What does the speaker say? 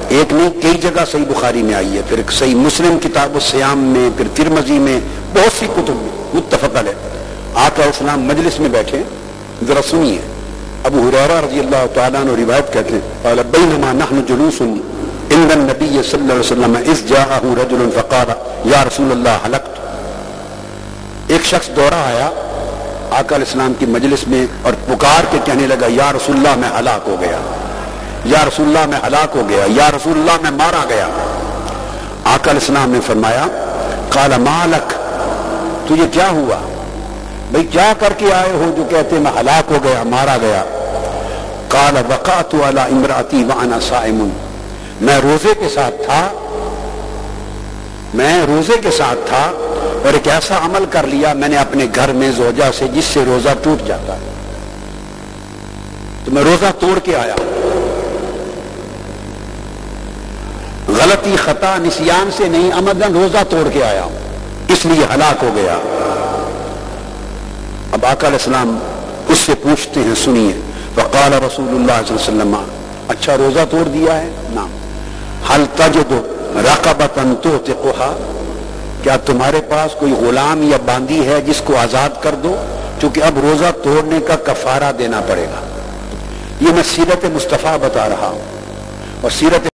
ایک نہیں کئی جگہ صحیح بخاری میں آئی ہے، پھر صحیح مسلم کتاب الصیام میں، پھر ترمذی میں، بہت سی کتب میں متفق علیہ۔ آقا السلام مجلس میں بیٹھے، ذرا سنیے، ابو ہریرہ رضی اللہ تعالیٰ عنہ روایت کرتے ہیں قال بینما نحن جلوس عند النبی صلی اللہ علیہ وسلم اذ جاءہ رجل فقال یا رسول اللہ ہلکت۔ ایک شخص دوڑا آیا آقا علیہ السلام کی مجلس میں اور پکار کے کہنے لگا یا رسول اللہ میں ہلاک ہو گیا، یا رسول اللہ میں ہلاک ہو گیا، یا رسول اللہ میں مارا گیا۔ آقا علیہ السلام نے فرمایا قال ما لک، تجھے کیا ہوا بھئی، کیا کر کے آئے ہو جو کہتے میں ہلاک ہو گیا، مارا گیا؟ قال وقعت علی امراتی وانا صائم، میں روزے کے ساتھ تھا اور ایک ایسا عمل کر لیا میں نے اپنے گھر میں زوجہ سے جس سے روزہ ٹوٹ جاتا ہے، تو میں روزہ توڑ کے آیا، غلطی خطا نسیان سے نہیں، عمدن روزہ توڑ کے آیا، اس لیے ہلاک ہو گیا۔ اب آقا علیہ السلام اس سے پوچھتے ہیں، سنیے، وقال رسول اللہ صلی اللہ علیہ وسلم اچھا روزہ توڑ دیا ہے؟ نعم۔ هل تجد رقبۃ تعتقها، کیا تمہارے پاس کوئی غلام یا باندی ہے جس کو آزاد کر دو، چونکہ اب روزہ توڑنے کا کفارہ دینا پڑے گا۔ یہ میں سیرت مصطفیٰ بتا رہا ہوں، اور سیرت